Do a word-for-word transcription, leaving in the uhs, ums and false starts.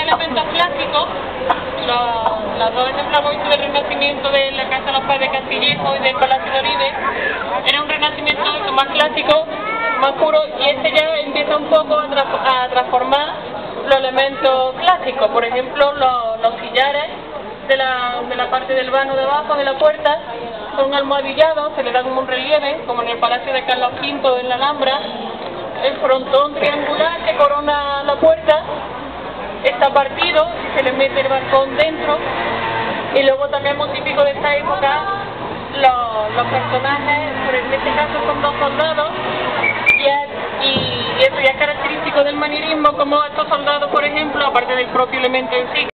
elementos clásicos. Los, los dos ejemplos hemos visto del renacimiento de la Casa de los Padres de Castillejo y del Palacio de Oribe. Era un renacimiento más clásico, más puro, y este ya empieza un poco a, tra a transformar los elementos clásicos. Por ejemplo, los, los sillares de la, de la parte del vano de abajo de la puerta son almohadillados, se le da como un relieve, como en el Palacio de Carlos quinto en la Alhambra. El frontón triangular que corona la puerta está partido, se le mete el balcón dentro, y luego también muy típico de esta época, los, los personajes, en este caso son dos soldados, y, es, y eso ya es característico del manierismo, como estos soldados, por ejemplo, aparte del propio elemento en sí,